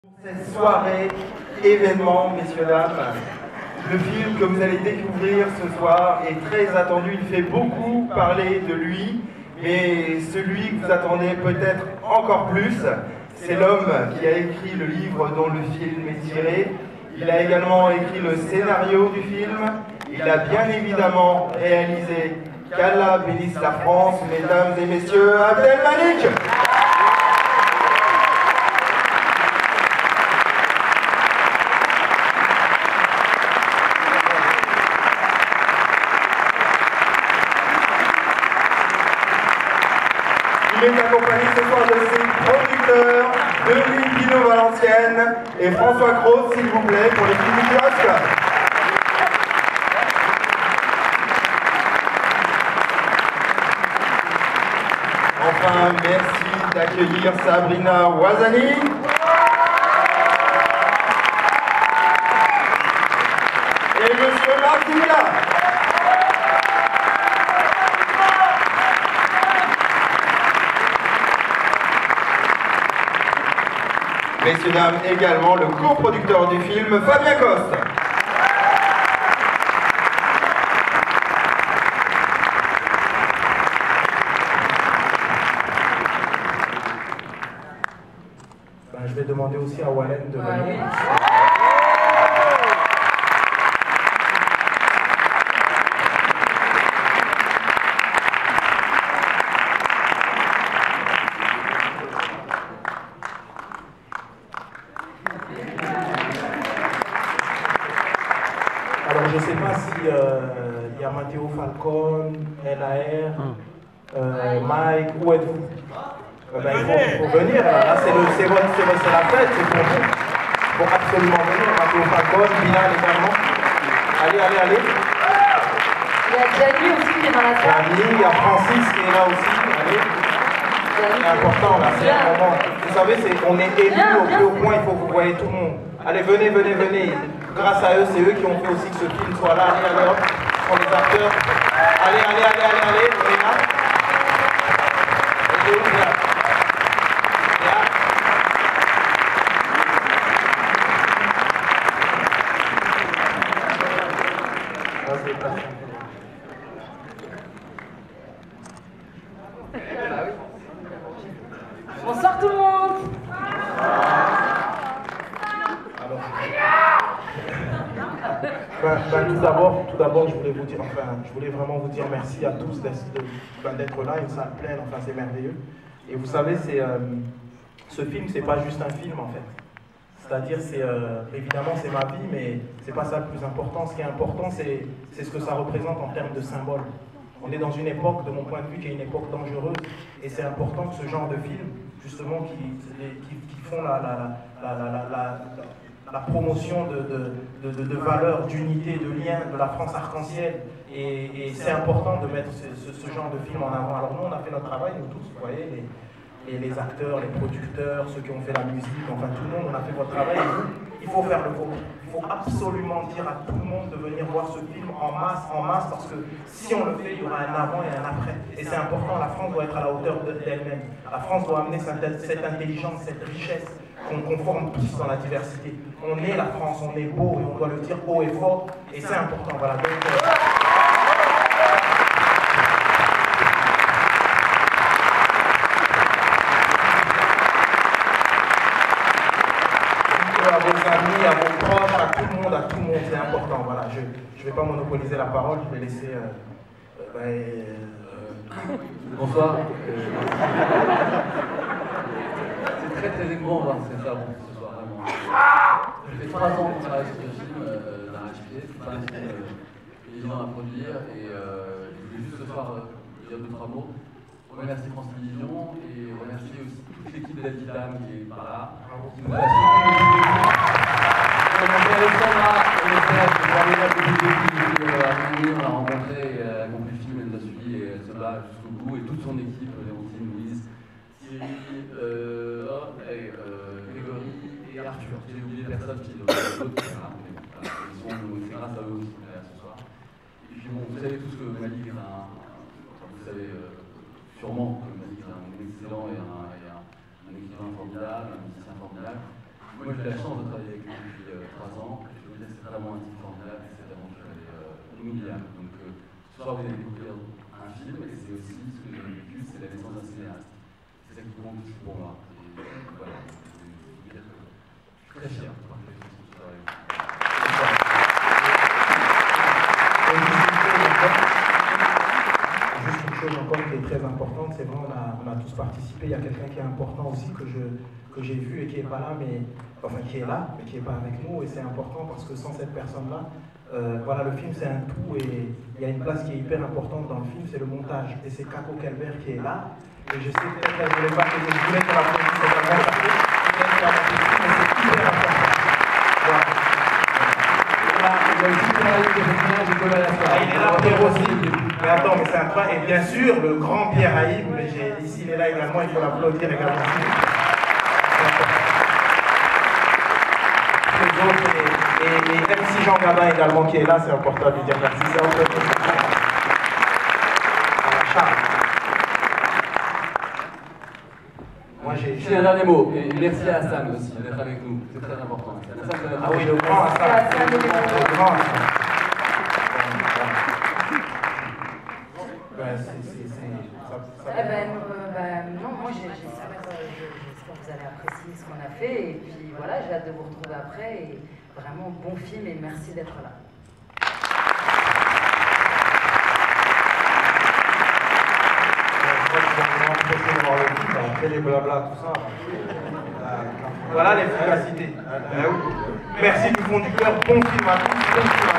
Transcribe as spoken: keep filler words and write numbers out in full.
Pour cette soirée événement, messieurs, dames, le film que vous allez découvrir ce soir est très attendu. Il fait beaucoup parler de lui, mais celui que vous attendez peut-être encore plus, c'est l'homme qui a écrit le livre dont le film est tiré. Il a également écrit le scénario du film. Il a bien évidemment réalisé qu'Allah bénisse la France, mesdames et messieurs, Abdel Malik. Il est accompagné ce soir de ses producteurs, Denis Pino-Valenciennes et François Cros, s'il vous plaît, pour les films du kiosque. Enfin, merci d'accueillir Sabrina Ouazani. Et Monsieur Marc Dugas. Messieurs, dames, également le coproducteur du film, Fabien Coste. Ben, je vais demander aussi à Wallen de venir. Alors je ne sais pas si euh, il y a Matteo Falcone, L A R, euh, Mike, où êtes-vous? Euh, ben, il, faut, il faut venir, là, là c'est la fête, c'est pour vous. Il faut absolument venir, Matteo Falcone, Bilal également. Allez, allez, allez. Il y a Gianni aussi qui est dans la salle. Gianni, il y a Francis qui est là aussi, allez. C'est important là, c'est un moment. Vous savez, c'est, on est élus au plus haut point, il faut que vous voyez tout le monde. Allez, venez, venez, venez. Grâce à eux, c'est eux qui ont fait aussi que ce film soit là. Allez, allez, hop, pour les acteurs. Allez, allez, allez, allez, allez, on est là. Et où, là? Là. Ah, c'est pas ça. Bonsoir tout le monde. Ben, ben, tout d'abord, tout d'abord, je voulais vous dire, enfin, je voulais vraiment vous dire merci à tous d'être ben, d'être là, une salle pleine, enfin, c'est merveilleux. Et vous savez, c'est euh, ce film, c'est pas juste un film en fait. C'est-à-dire, c'est euh, évidemment, c'est ma vie, mais c'est pas ça le plus important. Ce qui est important, c'est c'est ce que ça représente en termes de symbole. On est dans une époque, de mon point de vue, qui est une époque dangereuse, et c'est important que ce genre de film, justement, qui, qui, qui font la, la, la, la, la, la la promotion de, de, de, de valeurs, d'unité, de liens, de la France arc-en-ciel. Et, et c'est important de mettre ce, ce, ce genre de film en avant. Alors nous, on a fait notre travail, nous tous, vous voyez, les, les, les acteurs, les producteurs, ceux qui ont fait la musique, enfin tout le monde, on a fait votre travail. Et vous, il faut faire le vôtre. Il faut absolument dire à tout le monde de venir voir ce film en masse, en masse, parce que si on le fait, il y aura un avant et un après. Et c'est important, la France doit être à la hauteur d'elle-même. La France doit amener cette, cette intelligence, cette richesse qu'on qu forme tous dans la diversité. On est la France, on est beau et on doit le dire haut et fort, et c'est important. Voilà. Donc, euh... à vos amis, à vos proches, à tout le monde, à tout le monde, c'est important. Voilà. Je ne vais pas monopoliser la parole, je vais laisser. Euh, euh, euh... Bonsoir. C'est très très émouvant de voir cette œuvre ce soir, vraiment. Ça fait trois ans qu'on travaille sur ce film euh, narratif, c'est pas un film euh, évident à produire, et euh, je voulais juste ce soir euh, dire deux trois mots. Remercier France Télévisions et remercier aussi toute l'équipe de l'Altitam qui est par là, qui nous a soutenus. Remercier Alexandra, Alexandra, qui est là depuis le début, on l'a rencontrée, elle a compris le film, elle nous a suivis et elle se bat jusqu'au bout, et toute son équipe, Léontine, Louise, Thierry, euh, oh, et, euh, Grégory et Arthur. J'ai oublié personne qui d'autres, voilà, c'est grâce à eux aussi ce soir. Et puis bon, vous savez tous que Malik est un, vous savez euh, sûrement que Malik est un excellent et un, et un, un écrivain formidable, un musicien formidable. moi j'ai la chance de travailler avec lui depuis euh, trois ans. Je peux vous dire que c'est vraiment un type formidable et cette aventure elle est euh, inoubliable. Donc euh, ce soir vous allez découvrir un film et c'est aussi ce que j'ai vécu, c'est la naissance d'un cinéaste. C'est ça qui compte aussi pour moi. Et euh, voilà, je vais vous dire que je suis très fier de partager ce soir avec vous. Juste une chose encore qui est très importante, c'est vrai, on a, on a tous participé. Il y a quelqu'un qui est important aussi que je que j'ai vu et qui n'est pas là, mais enfin qui est là, mais qui n'est pas avec nous. Et c'est important parce que sans cette personne-là, euh, voilà, le film c'est un tout et il y a une place qui est hyper importante dans le film, c'est le montage. Et c'est Kako Kelber qui est là. Et je sais peut-être qu'elle ne voulait pas que je voulais qu'elle applaudisse également parce que peut-être qu'elle a fait mais c'est hyper important. Voilà. Il y a aussi Pierre Ah, il est là, Pierre aussi. Mais attends, mais c'est incroyable. Et bien sûr, le grand Pierre Haïm, mais j'ai, ici, il est là également, il faut l'applaudir également. Et, et, et M C Jean Gabin également qui est là, c'est important de lui dire merci. C'est important. Voilà, Charles. Moi, j'ai... J'ai un dernier mot, et merci à Hassan aussi d'être avec nous, c'est très important. Hassan, ah oui, le grand Hassan. Le grand Hassan. Ben, c'est, c'est, c'est, ça, ça... Eh ben, euh, ben, non, moi j'espère que vous allez apprécier ce qu'on a fait et puis voilà, j'ai hâte de vous retrouver après et vraiment bon film et merci d'être là. Après les blabla, tout ça. Voilà l'efficacité. Merci du fond du cœur, bon film à tous.